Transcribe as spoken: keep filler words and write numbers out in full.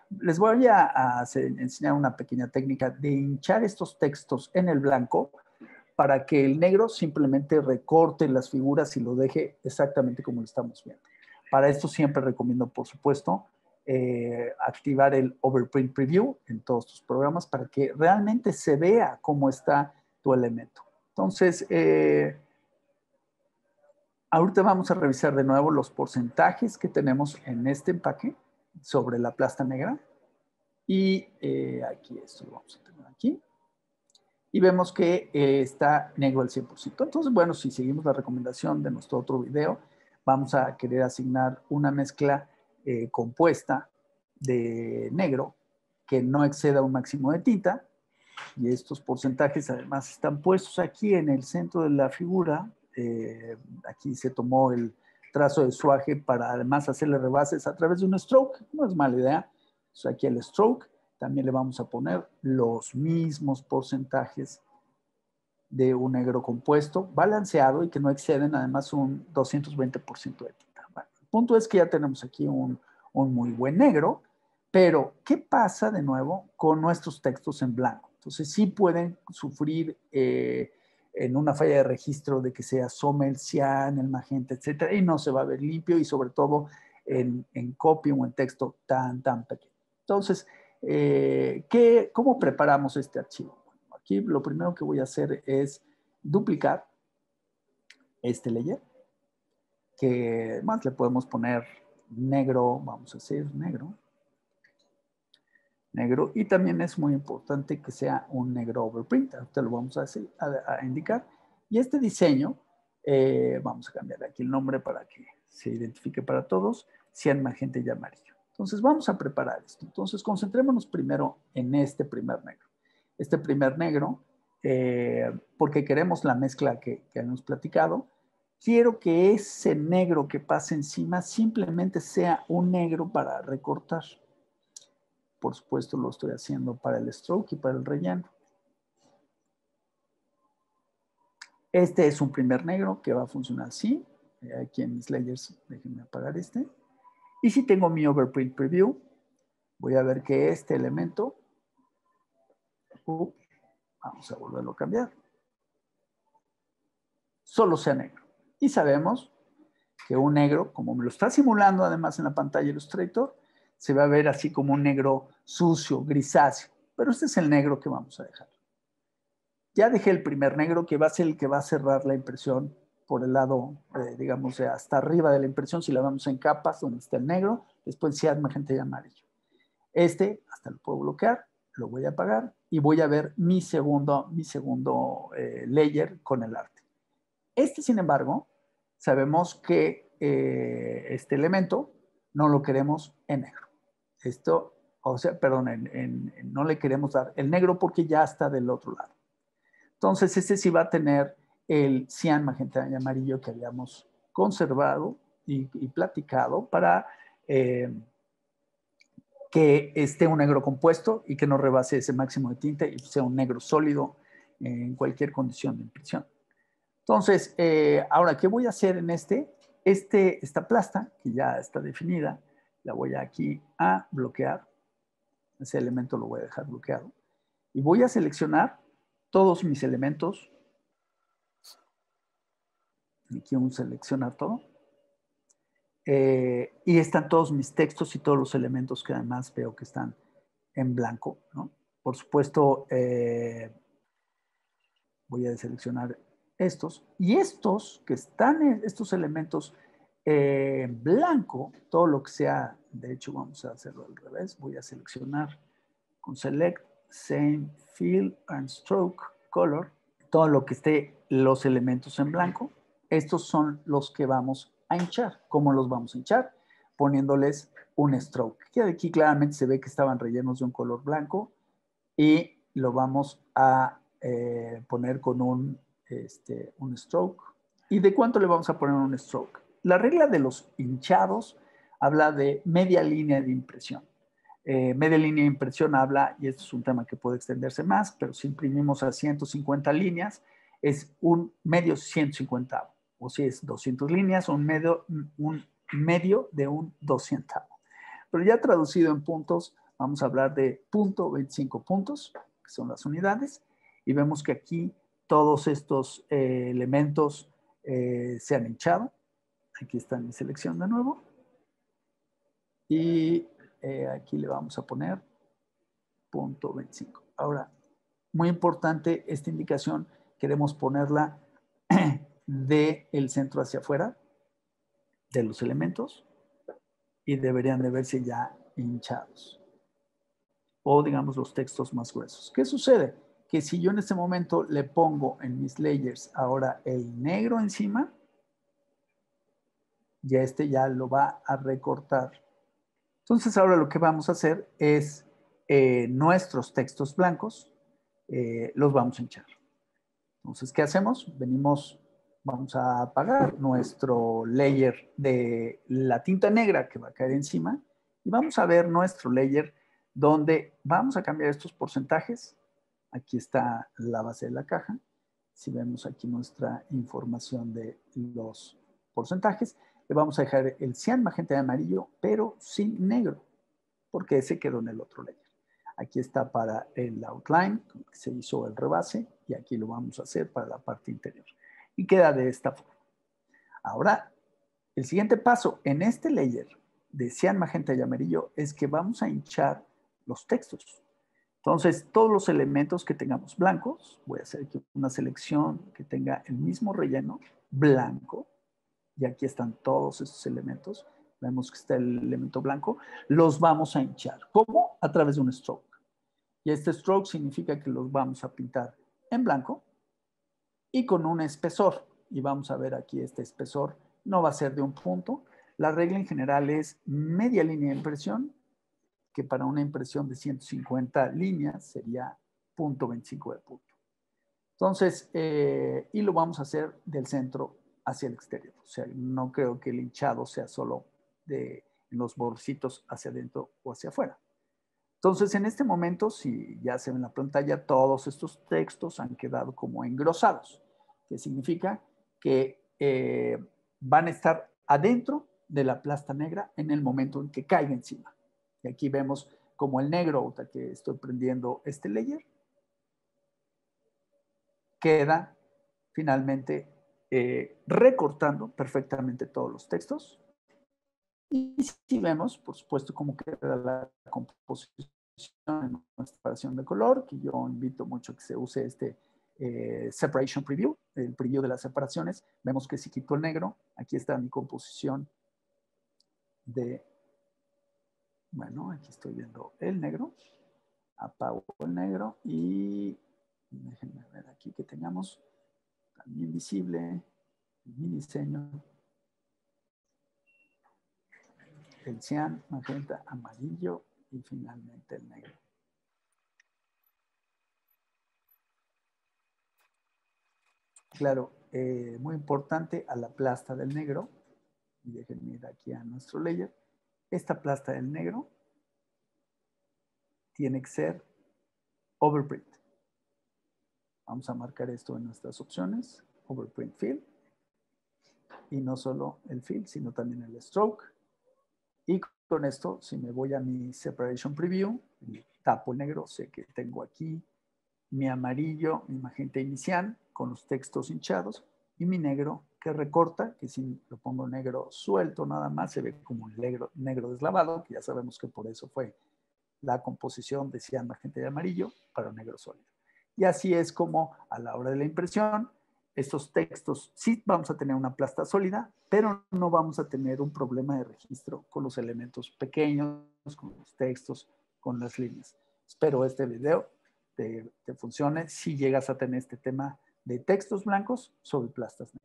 Les voy a, a hacer, enseñar una pequeña técnica de hinchar estos textos en el blanco para que el negro simplemente recorte las figuras y lo deje exactamente como lo estamos viendo. Para esto siempre recomiendo, por supuesto, eh, activar el Overprint Preview en todos tus programas para que realmente se vea cómo está tu elemento. Entonces, eh, ahorita vamos a revisar de nuevo los porcentajes que tenemos en este empaque sobre la plasta negra. Y eh, aquí esto lo vamos a tener aquí. Y vemos que eh, está negro al cien por ciento. Entonces, bueno, si seguimos la recomendación de nuestro otro video, vamos a querer asignar una mezcla eh, compuesta de negro que no exceda un máximo de tinta. Y estos porcentajes además están puestos aquí en el centro de la figura. Eh, aquí se tomó el trazo de swage para además hacerle rebases a través de un stroke. No es mala idea. Entonces, aquí el stroke. También le vamos a poner los mismos porcentajes de un negro compuesto, balanceado y que no exceden además un doscientos veinte por ciento de tinta. Bueno, el punto es que ya tenemos aquí un, un muy buen negro, pero ¿qué pasa de nuevo con nuestros textos en blanco? Entonces sí pueden sufrir eh, en una falla de registro de que se asome el cian, el magenta, etcétera, y no se va a ver limpio y sobre todo en, en copy o en texto tan, tan pequeño. Entonces, Eh, ¿qué, ¿cómo preparamos este archivo? Bueno, aquí lo primero que voy a hacer es duplicar este layer, que más le podemos poner negro, vamos a decir negro, negro, y también es muy importante que sea un negro overprint, ahorita lo vamos a, decir, a, a indicar, y este diseño, eh, vamos a cambiar aquí el nombre para que se identifique para todos, cian, magenta y amarillo. Entonces vamos a preparar esto. Entonces concentrémonos primero en este primer negro. Este primer negro, eh, porque queremos la mezcla que, que hemos platicado, quiero que ese negro que pase encima simplemente sea un negro para recortar. Por supuesto lo estoy haciendo para el stroke y para el relleno. Este es un primer negro que va a funcionar así. Aquí en mis layers, déjenme apagar este. Y si tengo mi overprint preview, voy a ver que este elemento, uh, vamos a volverlo a cambiar, solo sea negro. Y sabemos que un negro, como me lo está simulando además en la pantalla Illustrator, se va a ver así como un negro sucio, grisáceo. Pero este es el negro que vamos a dejar. Ya dejé el primer negro, que va a ser el que va a cerrar la impresión por el lado, eh, digamos, hasta arriba de la impresión, si la vamos en capas, donde está el negro, después cian, magenta y amarillo. Este, hasta lo puedo bloquear, lo voy a apagar y voy a ver mi segundo, mi segundo eh, layer con el arte. Este, sin embargo, sabemos que eh, este elemento no lo queremos en negro. Esto, o sea, perdón, en, en, en, no le queremos dar el negro porque ya está del otro lado. Entonces, este sí va a tener el cian, magenta y amarillo que habíamos conservado y, y platicado para eh, que esté un negro compuesto y que no rebase ese máximo de tinta y sea un negro sólido en cualquier condición de impresión. Entonces, eh, ahora, ¿qué voy a hacer en este? este? Esta plasta, que ya está definida, la voy aquí a bloquear. Ese elemento lo voy a dejar bloqueado. Y voy a seleccionar todos mis elementos. Aquí vamos a seleccionar todo. Eh, y están todos mis textos y todos los elementos que además veo que están en blanco, ¿no? Por supuesto, eh, voy a deseleccionar estos. Y estos que están, en estos elementos eh, en blanco, todo lo que sea, de hecho vamos a hacerlo al revés, voy a seleccionar con Select, Same, Fill and Stroke, Color, todo lo que esté los elementos en blanco. Estos son los que vamos a hinchar. ¿Cómo los vamos a hinchar? Poniéndoles un stroke. Que aquí claramente se ve que estaban rellenos de un color blanco y lo vamos a eh, poner con un, este, un stroke. ¿Y de cuánto le vamos a poner un stroke? La regla de los hinchados habla de media línea de impresión. Eh, media línea de impresión habla, y esto es un tema que puede extenderse más, pero si imprimimos a ciento cincuenta líneas, es un medio ciento cincuenta, o si es doscientas líneas, un medio, un medio de un doscientavo. Pero ya traducido en puntos, vamos a hablar de punto veinticinco puntos, que son las unidades, y vemos que aquí todos estos eh, elementos eh, se han hinchado. Aquí está mi selección de nuevo. Y eh, aquí le vamos a poner punto veinticinco. Ahora, muy importante esta indicación, queremos ponerla del centro hacia afuera de los elementos y deberían de verse ya hinchados. O digamos los textos más gruesos. ¿Qué sucede? Que si yo en este momento le pongo en mis layers ahora el negro encima, ya este ya lo va a recortar. Entonces ahora lo que vamos a hacer es eh, nuestros textos blancos eh, los vamos a hinchar. Entonces, ¿qué hacemos? Venimos, vamos a apagar nuestro layer de la tinta negra que va a caer encima y vamos a ver nuestro layer donde vamos a cambiar estos porcentajes. Aquí está la base de la caja. Si vemos aquí nuestra información de los porcentajes, le vamos a dejar el cian, magenta y amarillo, pero sin negro, porque ese quedó en el otro layer. Aquí está para el outline, se hizo el rebase, y aquí lo vamos a hacer para la parte interior. Y queda de esta forma. Ahora, el siguiente paso en este layer de cian, magenta y amarillo es que vamos a hinchar los textos. Entonces, todos los elementos que tengamos blancos, voy a hacer aquí una selección que tenga el mismo relleno blanco, y aquí están todos estos elementos. Vemos que está el elemento blanco, los vamos a hinchar. ¿Cómo? A través de un stroke. Y este stroke significa que los vamos a pintar en blanco y con un espesor. Y vamos a ver aquí este espesor. No va a ser de un punto. La regla en general es media línea de impresión, que para una impresión de ciento cincuenta líneas sería punto veinticinco de punto. Entonces, eh, y lo vamos a hacer del centro hacia el exterior. O sea, no creo que el hinchado sea solo de los borcitos hacia adentro o hacia afuera. Entonces, en este momento, si ya se ve en la pantalla, todos estos textos han quedado como engrosados, que significa que eh, van a estar adentro de la plasta negra en el momento en que caiga encima. Y aquí vemos como el negro, ahorita que estoy prendiendo este layer, queda finalmente eh, recortando perfectamente todos los textos. Y si vemos, por supuesto, cómo queda la composición en nuestra separación de color, que yo invito mucho a que se use este eh, Separation Preview, el preview de las separaciones. Vemos que si quito el negro, aquí está mi composición de, bueno, aquí estoy viendo el negro, apago el negro y déjenme ver aquí que tengamos también visible mi diseño. El cian, magenta, amarillo y finalmente el negro. Claro, eh, muy importante a la plasta del negro, y déjenme ir aquí a nuestro layer, esta plasta del negro tiene que ser overprint. Vamos a marcar esto en nuestras opciones, overprint fill, y no solo el fill, sino también el stroke. Y con esto, si me voy a mi separation preview, tapo el negro, sé que tengo aquí mi amarillo, mi magenta y mi cian con los textos hinchados y mi negro que recorta, que si lo pongo negro suelto nada más se ve como un negro, negro deslavado, que ya sabemos que por eso fue la composición de cian, magenta y amarillo para negro sólido. Y así es como a la hora de la impresión, estos textos sí vamos a tener una plasta sólida, pero no vamos a tener un problema de registro con los elementos pequeños, con los textos, con las líneas. Espero este video te, te funcione si llegas a tener este tema de textos blancos sobre plastas negras.